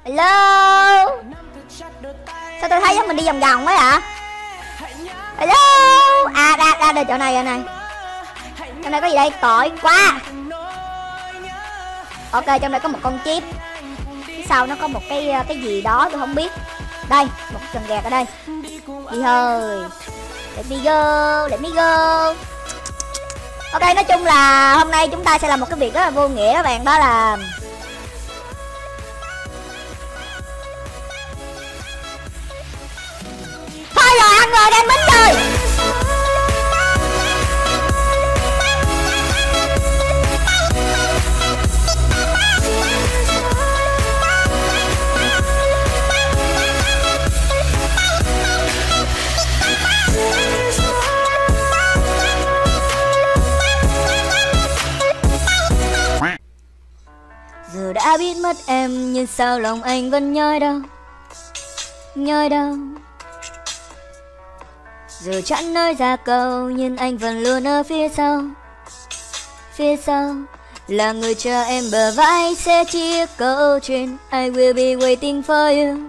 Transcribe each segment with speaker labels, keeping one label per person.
Speaker 1: Hello. Sao tôi thấy giống mình đi vòng vòng ấy hả? Hello. À ra đây, chỗ này rồi này. Trong đây có gì đây? Tỏi quá. Ok, trong đây có một con chip. Phía sau nó có một cái gì đó tôi không biết. Đây, một cần gạt ở đây. Đi hơi. Let me go. Ok, nói chung là hôm nay chúng ta sẽ làm một cái việc rất là vô nghĩa các bạn. Đó là thôi rồi, ăn rồi, đang bánh rồi. Giờ đã biết mất em nhưng sao lòng anh vẫn nhói đau. Dù chẳng nói ra câu nhưng anh vẫn luôn ở phía sau là người chờ em bờ vai sẽ chia câu chuyện I will be waiting for you.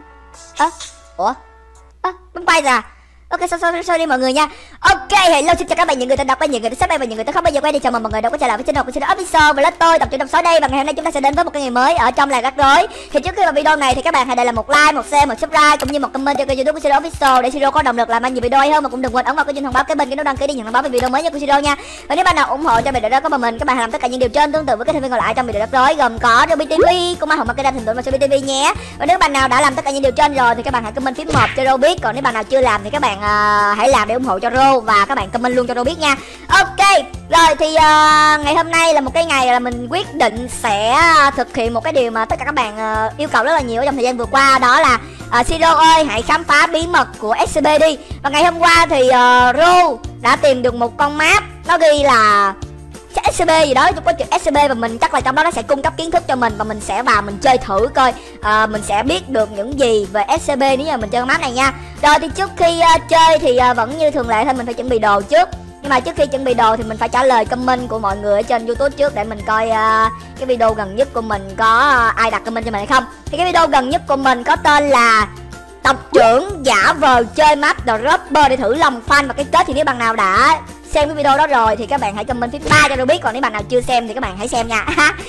Speaker 1: Bấm quay ra. Ok, sao đi mọi người nha. Ok, hello, xin chào các bạn, những người tên đọc và những người tên sắp và những người tên không bao giờ quay đi. Chào mừng mọi người đã quay trở lại với channel của Official. Và là tôi Tập Truyện Độc Sói đây, và ngày hôm nay chúng ta sẽ đến với một cái ngày mới ở trong làng rắc rối. Thì trước khi vào video này thì các bạn hãy để lại một like, một share, một subscribe cũng như một comment cho kênh YouTube của Official để Siro có động lực làm nhiều video hay hơn. Và cũng đừng quên ấn vào cái chuông thông báo kế bên cái nút đăng ký để nhận thông báo về video mới nhất của Siro nha. Và nếu bạn nào ủng hộ cho video đó có mình, các bạn hãy làm tất cả những điều trên tương tự với các thành viên còn lại trong video rắc rối, gồm có Ruby TV, cũng Hồng Market Thành Tựu và Ruby TV nhé. Và nếu bạn nào đã làm tất cả những điều trên rồi thì các bạn hãy comment phím 1 cho Ro biết. Còn nếu bạn nào chưa làm thì các bạn hãy làm để ủng hộ cho Ro và các bạn comment luôn cho Ro biết nha. Ok, rồi thì ngày hôm nay là một cái ngày là mình quyết định sẽ thực hiện một cái điều mà tất cả các bạn yêu cầu rất là nhiều ở trong thời gian vừa qua. Đó là Siro ơi, hãy khám phá bí mật của SCP đi. Và ngày hôm qua thì Ro đã tìm được một con map, nó ghi là SCP gì đó, có chữ SCP, và mình chắc là trong đó nó sẽ cung cấp kiến thức cho mình và mình sẽ vào mình chơi thử coi mình sẽ biết được những gì về SCP nếu như mình chơi con map này nha. Rồi thì trước khi chơi thì vẫn như thường lệ thôi, mình phải chuẩn bị đồ trước. Nhưng mà trước khi chuẩn bị đồ thì mình phải trả lời comment của mọi người ở trên YouTube trước để mình coi cái video gần nhất của mình có ai đặt comment cho mình hay không. Thì cái video gần nhất của mình có tên là Tộc trưởng giả vờ chơi map The Dropper để thử lòng fan. Và cái kết thì nếu bạn nào đã xem cái video đó rồi thì các bạn hãy comment phím 3 cho tôi biết. Còn nếu bạn nào chưa xem thì các bạn hãy xem nha.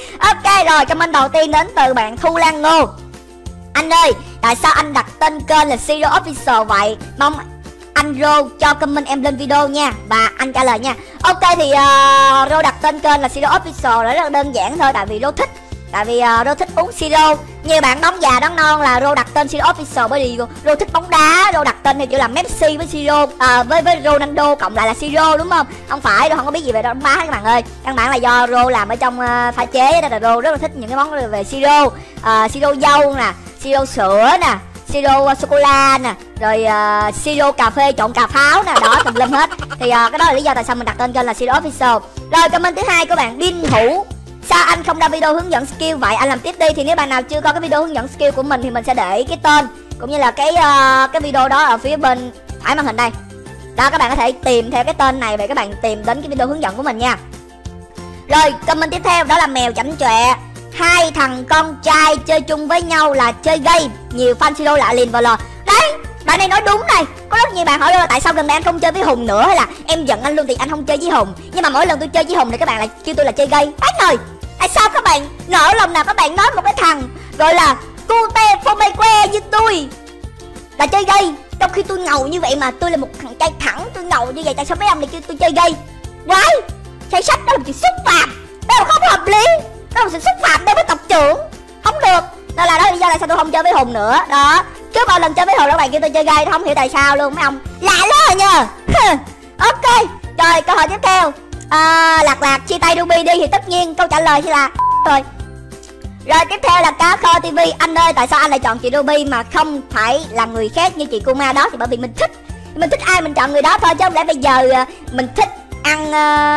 Speaker 1: Ok, rồi comment đầu tiên đến từ bạn Thu Lan Ngô. Anh ơi, tại sao anh đặt tên kênh là Siro Official vậy? Mong anh Ro cho comment em lên video nha. Và anh trả lời nha. Ok, thì Ro đặt tên kênh là Siro Official là rất là đơn giản thôi. Tại vì Ro thích. Ro thích uống siro. Nhiều bạn đóng già đóng non là Ro đặt tên Siro Official bởi vì Ro thích bóng đá. Ro đặt tên theo kiểu là Messi với Siro, với Ronaldo cộng lại là Siro, đúng không? Không phải, Ro không có biết gì về bóng đá các bạn ơi. Căn bản là do Ro làm ở trong pha chế, nên là Ro rất là thích những cái món về siro. Siro dâu nè, siro sữa nè, siro sô cô la nè, rồi siro cà phê trộn cà pháo nè, đó tùm lum hết. Thì cái đó là lý do tại sao mình đặt tên kênh là Siro Official. Rồi comment thứ hai của bạn Đinh Hữu. Sao anh không ra video hướng dẫn skill vậy? Anh làm tiếp đi. Thì nếu bạn nào chưa có cái video hướng dẫn skill của mình thì mình sẽ để cái tên cũng như là cái video đó ở phía bên phải màn hình đây. Đó, các bạn có thể tìm theo cái tên này và các bạn tìm đến cái video hướng dẫn của mình nha. Rồi comment tiếp theo đó là Mèo Chảnh Chọe. Hai thằng con trai chơi chung với nhau là chơi game, nhiều fan Siro lạ liền vào lò. Đấy, bạn này nói đúng này. Có rất nhiều bạn hỏi là tại sao gần đây anh không chơi với Hùng nữa, hay là em giận anh luôn thì anh không chơi với Hùng. Nhưng mà mỗi lần tôi chơi với Hùng thì các bạn lại kêu tôi là chơi gay. Bác ơi, tại sao các bạn nỡ lòng nào các bạn nói một cái thằng gọi là cute phô mê que như tôi là chơi gay, trong khi tôi ngầu như vậy mà tôi là một thằng trai thẳng, tôi ngầu như vậy, tại sao mấy ông lại kêu tôi chơi gay? Quái, say sách đó là chuyện xúc phạm, đó là không hợp lý, đó là sự xúc phạm đối với tộc trưởng, không được. Đó là đó lý do tại sao tôi không chơi với Hùng nữa. Đó, trước bao lần chơi với Hùng các bạn kêu tôi chơi gay, không hiểu tại sao luôn mấy ông, lạ lắm nha. Ok, rồi câu hỏi tiếp theo. Lạc chia tay Ruby đi thì tất nhiên câu trả lời sẽ là rồi. Rồi tiếp theo là Cá Kho TV. Anh ơi, tại sao anh lại chọn chị Ruby mà không phải là người khác như chị Kuma đó? Thì bởi vì mình thích ai mình chọn người đó thôi, chứ không lẽ bây giờ mình thích ăn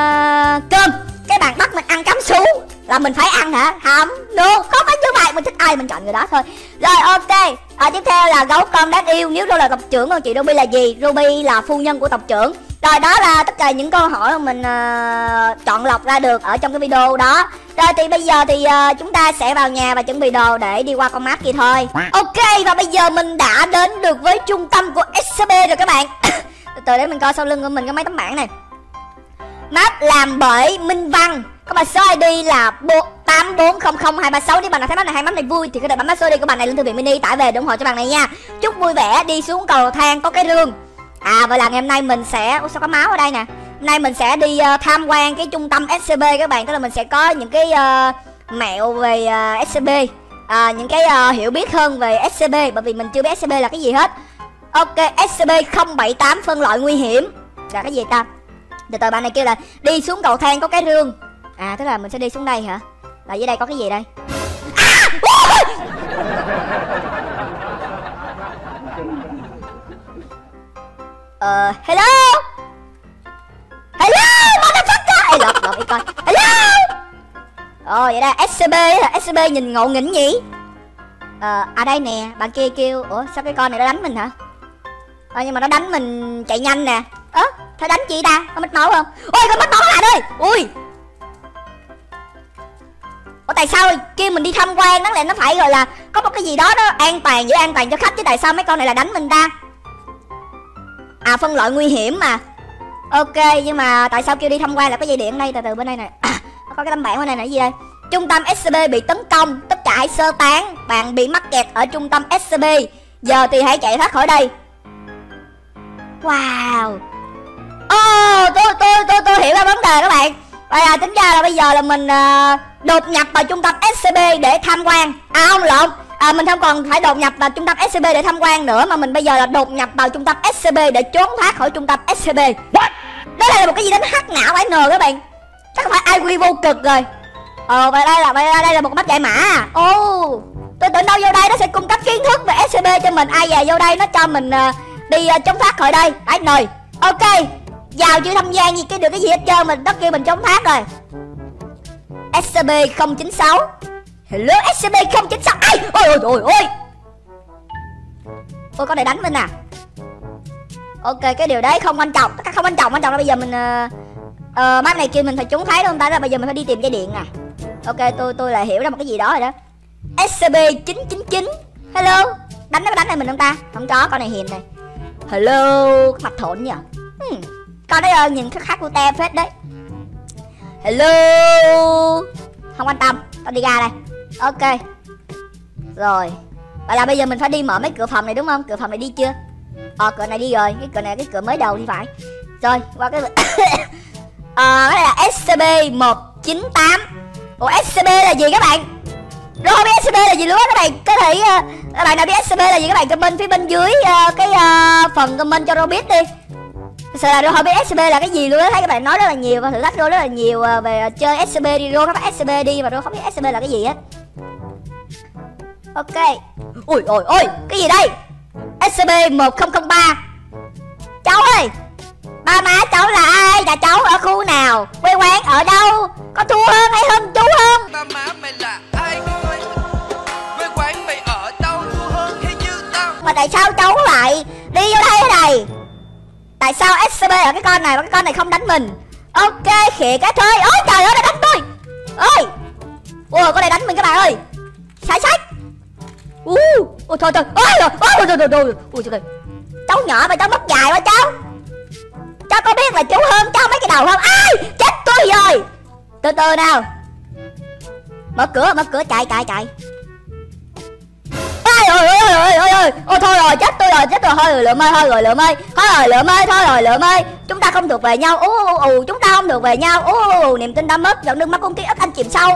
Speaker 1: cơm cái bạn bắt mình ăn cắm sú là mình phải ăn hả? Không được, không phải như vậy, mình thích ai mình chọn người đó thôi. Rồi ok, tiếp theo là Gấu Con Đáng Yêu. Nếu Ro là tộc trưởng còn chị Ruby là gì? Ruby là phu nhân của tộc trưởng. Rồi đó là tất cả những câu hỏi mà mình chọn lọc ra được ở trong cái video đó. Rồi thì bây giờ thì chúng ta sẽ vào nhà và chuẩn bị đồ để đi qua con map kia thôi. Ok, và bây giờ mình đã đến được với trung tâm của SCP rồi các bạn. Từ để mình coi sau lưng của mình có mấy tấm bảng này. Map làm bởi Minh Văn. Các bạn số ID là 8400236. Nếu bạn nào thấy map này hay map này vui thì có thể bấm mã số ID của bạn này lên thư viện mini tải về để ủng hộ cho bạn này nha. Chúc vui vẻ đi xuống cầu thang có cái rương. Vậy là ngày hôm nay mình sẽ... Ủa sao có máu ở đây nè. Hôm nay mình sẽ đi tham quan cái trung tâm SCP các bạn. Tức là mình sẽ có những cái mẹo về SCP, những cái hiểu biết hơn về SCP. Bởi vì mình chưa biết SCP là cái gì hết. Ok, SCP-078 phân loại nguy hiểm là cái gì ta? Từ từ bạn này kêu là đi xuống cầu thang có cái rương. Tức là mình sẽ đi xuống đây hả? Là dưới đây có cái gì đây? Hello. Hello, motherfucker. Ê, lột đi coi. Hello. Vậy đây SCP hả? SCP nhìn ngộ nghĩnh nhỉ? Đây nè, bạn kia kêu. Ủa sao cái con này nó đánh mình hả? Nhưng mà nó đánh mình chạy nhanh nè. Thôi đánh chị ta, có mất máu không? Ôi có mất máu các bạn ơi. Ui. Tại sao kêu mình đi tham quan đáng lẽ nó phải gọi là có một cái gì đó nó an toàn, giữ an toàn cho khách, chứ tại sao mấy con này là đánh mình ta? Phân loại nguy hiểm mà. Ok, nhưng mà tại sao kêu đi tham quan là có dây điện ở đây? Từ từ bên đây nè. Có cái tấm bảng bên đây là cái gì đây? Trung tâm SCP bị tấn công, tất cả hãy sơ tán. Bạn bị mắc kẹt ở trung tâm SCP, giờ thì hãy chạy thoát khỏi đây. Wow. Tôi hiểu ra vấn đề các bạn. Vậy là tính ra là bây giờ là mình đột nhập vào trung tâm SCP để tham quan. Không lộn, mình không còn phải đột nhập vào trung tâm SCP để tham quan nữa, mà mình bây giờ là đột nhập vào trung tâm SCP để trốn thoát khỏi trung tâm SCP. What? Đó là một cái gì đánh hack não phải nờ các bạn. Chắc không phải IQ vô cực rồi. Vậy đây là một mắt giải mã. Tôi tưởng đâu vô đây nó sẽ cung cấp kiến thức về SCP cho mình. Ai về vô đây nó cho mình đi trốn thoát khỏi đây. Đấy nồi. Ok, vào chưa tham gia gì cái được cái gì hết trơn, mình đất kêu mình trốn thoát rồi. SCP-096. Hello SCP-096. Ôi con này đánh mình à? Ok, cái điều đấy không quan trọng. Tất cả không quan trọng là bây giờ mình map này kia mình phải trốn thoát đúng không ta? Là bây giờ mình phải đi tìm dây điện nè. Ok, tôi lại hiểu ra một cái gì đó rồi đó. SCP-999. Hello. Đánh này mình không ta? Không có, con này hiền này. Hello, mặt thộn nhỉ? Con đấy nhìn khắc khắc của te phết đấy. Hello. Không quan tâm, tao đi ra đây. Ok. Rồi. Vậy là bây giờ mình phải đi mở mấy cửa phòng này đúng không? Cửa phòng này đi chưa? Cửa này đi rồi. Cái cửa này cái cửa mới đầu thì phải. Rồi, qua cái cái này là SCP-198. Ủa SCP là gì các bạn? Rồi không biết SCP là gì luôn á các bạn. Có thể các bạn nào biết SCP là gì các bạn comment phía bên dưới cái phần comment cho Rô biết đi. Thật sự là Rô không biết SCP là cái gì luôn á. Thấy các bạn nói rất là nhiều và thử thách Rô rất là nhiều về chơi SCP đi. Rô khám phá SCP đi và Rô không biết SCP là cái gì hết. Ok. Ôi cái gì đây? SCP-1003. Cháu ơi, ba má cháu là ai? Nhà cháu ở khu nào? Quê quán ở đâu? Có thua hơn hay hơn chú không?
Speaker 2: Ba má mày là ai ơi? Quê quán mày ở đâu? Thua hơn hay như tao?
Speaker 1: Mà tại sao cháu lại đi vô đây thế này? Tại sao SCP ở cái con này mà cái con này không đánh mình? Ok, khịa cái thôi. Ôi trời ơi, nó đánh tôi. Ôi con này đánh mình các bạn ơi. Sai sách. Ôi thôi. Ôi trời. Cháu nhỏ mà cháu mất dài quá cháu. Cháu có biết là chú hơn cháu mấy cái đầu không? Ai chết tôi rồi. Từ từ nào. Mở cửa chạy. Ôi thôi rồi chết tôi rồi thôi rồi lượm ơi chúng ta không thuộc về nhau. Chúng ta không thuộc về nhau. Niềm tin đã mất, dòng nước mắt con ký ức anh chìm sâu.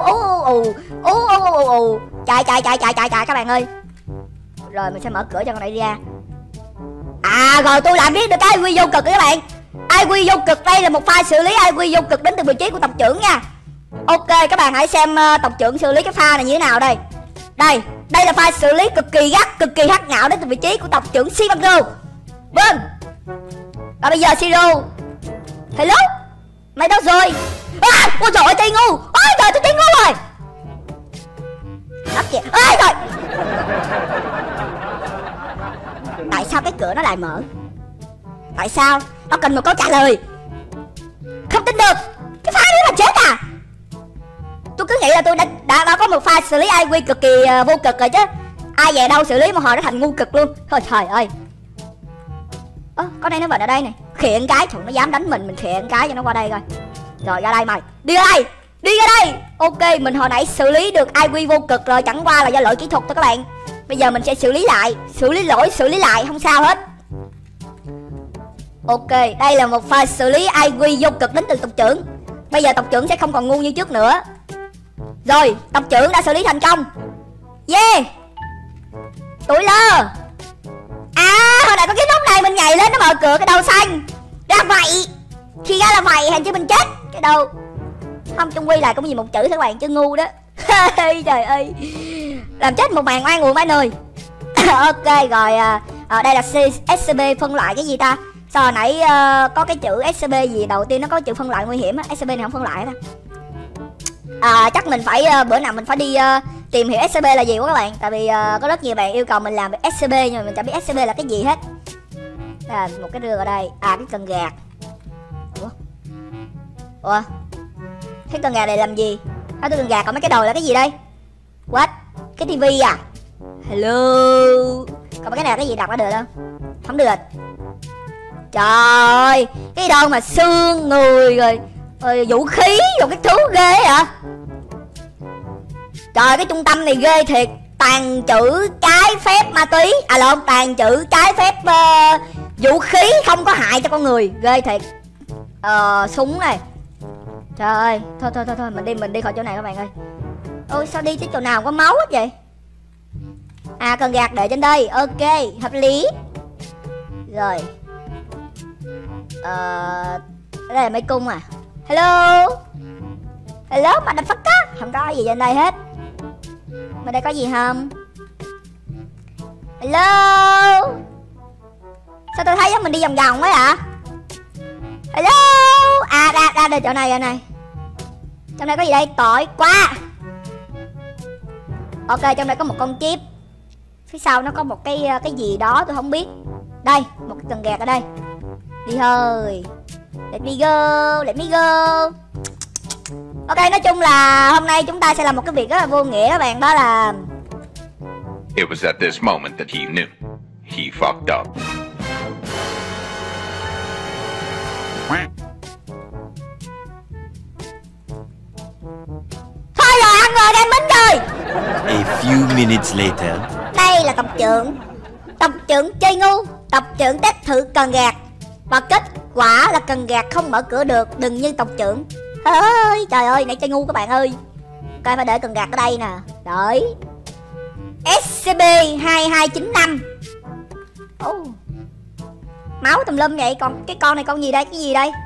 Speaker 1: Chạy các bạn ơi. Rồi mình sẽ mở cửa cho con này đi ra. Rồi tôi lại biết được cái IQ vô cực các bạn. IQ vô cực đây là một file xử lý IQ vô cực đến từ vị trí của tộc trưởng nha. Ok, các bạn hãy xem tộc trưởng xử lý cái file này như thế nào đây. Đây là file xử lý cực kỳ gắt, cực kỳ hắc não đến từ vị trí của tộc trưởng Sivangro. Vâng. Và bây giờ Siro. Hello. Mày đâu rồi? Ôi trời ơi Ti ngu. Ôi trời tôi Ti ngu rồi. Ấp kìa. Ôi trời. Tại sao cái cửa nó lại mở? Tại sao Tao cần một câu trả lời. Không tin được. Cái pha đấy mà chết à? Tôi cứ nghĩ là tôi đã có một pha xử lý IQ cực kỳ vô cực rồi chứ. Ai về đâu xử lý một hồi nó thành ngu cực luôn. Thôi trời ơi. Con này nó vẫn ở đây này. Khịa cái, thằng nó dám đánh mình khịa cái cho nó qua đây coi. Rồi ra đây mày. Đi ra đây. Đi ra đây. Ok, mình hồi nãy xử lý được IQ vô cực rồi, chẳng qua là do lỗi kỹ thuật thôi các bạn. Bây giờ mình sẽ xử lý lại, xử lý lỗi, xử lý lại, không sao hết. Ok, đây là một pha xử lý IQ vô cực đến từ tộc trưởng. Bây giờ tộc trưởng sẽ không còn ngu như trước nữa. Rồi, tộc trưởng đã xử lý thành công. Yeah. Tuổi lơ. À, hồi nãy có cái nút này mình nhảy lên nó mở cửa cái đầu xanh. Ra vậy. Khi ra là vậy, hèn chi mình chết. Cái đầu. Không, chung quy lại cũng gì một chữ thôi các bạn, chứ ngu đó. Trời ơi. Làm chết một màn oan uổng ba nơi. Ok, rồi đây là SCP phân loại cái gì ta? Sao hồi nãy có cái chữ SCP gì đầu tiên nó có chữ phân loại nguy hiểm á. SCP này không phân loại ta. Chắc mình phải bữa nào mình phải đi tìm hiểu SCP là gì quá các bạn. Tại vì có rất nhiều bạn yêu cầu mình làm SCP nhưng mà mình chẳng biết SCP là cái gì hết. Là một cái rương ở đây. Cái cần gạt. Ủa? Cái cần gạt này làm gì? Tôi cần gạt còn mấy cái đầu là cái gì đây? What? Cái tivi à? Hello. Còn mấy cái này là cái gì đặt ra được không? Không được. Trời ơi, cái đâu mà xương người rồi vũ khí rồi cái thứ ghê hả? Trời, cái trung tâm này ghê thiệt. Tàn trữ trái phép ma túy. Lộn, tàn trữ trái phép vũ khí không có hại cho con người. Ghê thiệt. Súng này. Trời ơi, thôi mình đi khỏi chỗ này các bạn ơi. Ôi sao đi tới chỗ nào có máu hết vậy? Cần gạt để trên đây. Ok, hợp lý. Rồi. Đây là mấy cung à. Hello. Hello motherfucker. Không có gì trên đây hết. Mà đây có gì không? Hello. Sao tôi thấy giống mình đi vòng vòng ấy hả? Hello. Ra đây chỗ này này. Trong đây có gì đây? Tỏi quá. Ok, trong đây có một con chip. Phía sau nó có một cái gì đó tôi không biết. Đây, một cái cần gạt ở đây. Đi thôi. Let me go. Ok, nói chung là hôm nay chúng ta sẽ làm một cái việc rất là vô nghĩa các bạn. Đó là
Speaker 3: It was at this moment that he knew. He fucked up.
Speaker 1: thôi rồi, ăn rồi, đem bánh rồi.
Speaker 4: A few minutes later.
Speaker 1: Đây là tộc trưởng. Tộc trưởng chơi ngu. Tộc trưởng test thử cần gạt và kết quả là cần gạt không mở cửa được. Đừng như tộc trưởng. Ơi trời ơi, nãy chơi ngu các bạn ơi. Coi phải để cần gạt ở đây nè. Đợi. SCP-2295. Máu tùm lum vậy. Còn cái con này con gì đây? Cái gì đây?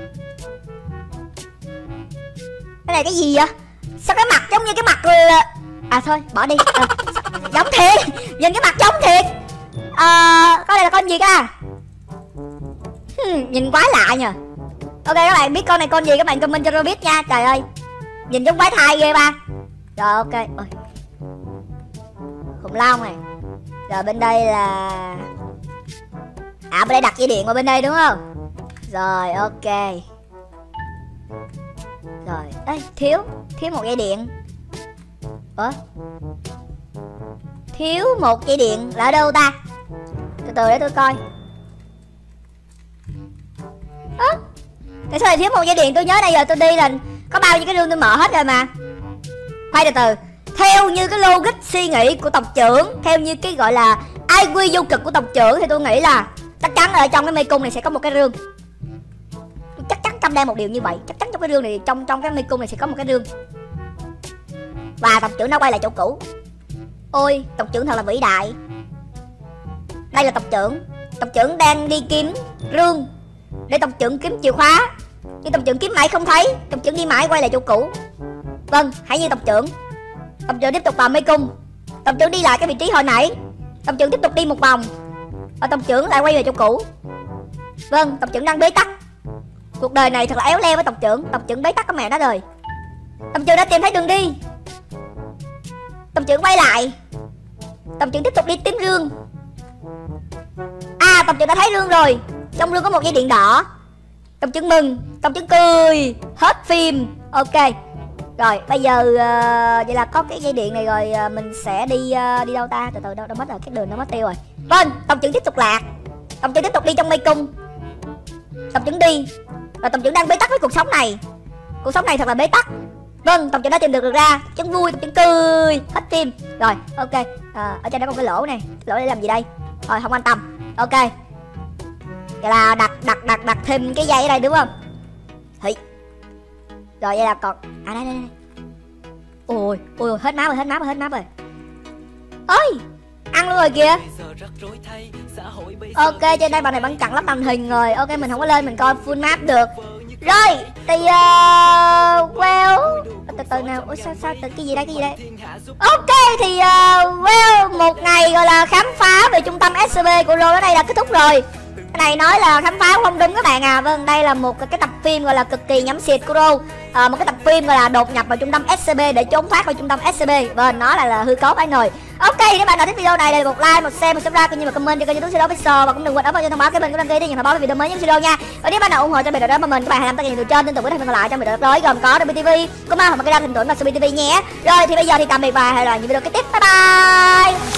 Speaker 1: Cái này cái gì vậy? Sao cái mặt giống như cái mặt thôi bỏ đi. Giống thiệt. Nhìn cái mặt giống thiệt. Con này là con gì ca? Nhìn quái lạ nhờ. Ok các bạn biết con này con gì các bạn comment cho tôi biết nha. Trời ơi, nhìn giống quái thai ghê ba. Rồi ok. Ôi, khủng long này. Rồi bên đây là bên đây đặt dây điện vào bên đây đúng không? Rồi ok. Rồi đây thiếu một dây điện. Thiếu một dây điện là ở đâu ta? Từ từ để tôi coi. Tại sao lại thiếu một dây điện? Tôi nhớ đây giờ tôi đi là có bao nhiêu cái rương tôi mở hết rồi mà. Khoan từ từ. Theo như cái logic suy nghĩ của tộc trưởng, theo như cái gọi là IQ vô cực của tộc trưởng thì tôi nghĩ là chắc chắn ở trong cái mê cung này sẽ có một cái rương. Tôi chắc chắn cam đoan một điều như vậy. Chắc chắn trong cái rương này, trong cái mê cung này sẽ có một cái rương. Và tộc trưởng đã quay lại chỗ cũ. Ôi, tộc trưởng thật là vĩ đại. Đây là tộc trưởng. Tộc trưởng đang đi kiếm rương để tộc trưởng kiếm chìa khóa. Nhưng tộc trưởng kiếm mãi không thấy. Tộc trưởng đi mãi quay lại chỗ cũ. Vâng, hãy như tộc trưởng. Tộc trưởng tiếp tục vào mê cung. Tộc trưởng đi lại cái vị trí hồi nãy. Tộc trưởng tiếp tục đi một vòng và tộc trưởng lại quay về chỗ cũ. Vâng, tộc trưởng đang bế tắc. Cuộc đời này thật là éo le với tộc trưởng. Tộc trưởng bế tắc có mẹ nó rồi. Tộc trưởng đã tìm thấy đường đi. Tộc trưởng quay lại. Tộc trưởng tiếp tục đi tìm rương. Tộc trưởng đã thấy rương rồi. trong rương có một dây điện đỏ, công chứng mừng, công chứng cười, hết phim. Ok. Rồi bây giờ vậy là có cái dây điện này rồi, mình sẽ đi đâu ta? Từ từ đâu mất rồi, cái đường nó mất tiêu rồi. Vâng, tổng trưởng tiếp tục lạc. Tổng trưởng tiếp tục đi trong mê cung. Tổng trưởng đi. Rồi tổng trưởng đang bế tắc với cuộc sống này. Cuộc sống này thật là bế tắc. Vâng, tổng trưởng đã tìm được ra. Tổng trưởng vui, tổng trưởng cười, hết phim. Rồi, ok. Ở trên đó có cái lỗ này. Lỗ để làm gì đây? Rồi, không quan tâm. Ok. Vậy là đặt thêm cái dây ở đây đúng không? Thì. Rồi vậy là còn đây. Ôi, hết máu rồi. Ơi, ăn luôn rồi kìa. Ok, trên đây bạn này vẫn chặn lắp màn hình rồi. Ok, mình không có lên mình coi full map được. Rồi, thì well, từ nào. Ủa sao từ cái gì đây? Ok, thì well, một ngày gọi là khám phá về trung tâm SCP của Rô ở đây là kết thúc rồi. Cái này nói là khám phá không đúng các bạn à. Vâng, đây là một cái tập phim gọi là cực kỳ nhắm xịt của Rô. Một cái tập phim gọi là đột nhập vào trung tâm SCP để trốn thoát khỏi trung tâm SCP. Vâng, nó là hư cấu phải nồi. Ok, nếu bạn nào thích video này thì một like, một share, một subscribe cũng như một comment cho kênh YouTube Siêu Official, và cũng đừng quên ấn vào cho thông báo cái bên của đăng ký để nhận thông báo về video mới nhất video nha. Và nếu bạn nào ủng hộ cho video đó mà mình, các bạn hãy làm tất cả những điều trên tin tưởng với thành phần lại trong video đó gồm có WTV, có ma hoặc cái đăng hình tượng và SBTV nhé. Rồi thì bây giờ thì tạm biệt và hẹn gặp lại những video kế tiếp. Bye bye.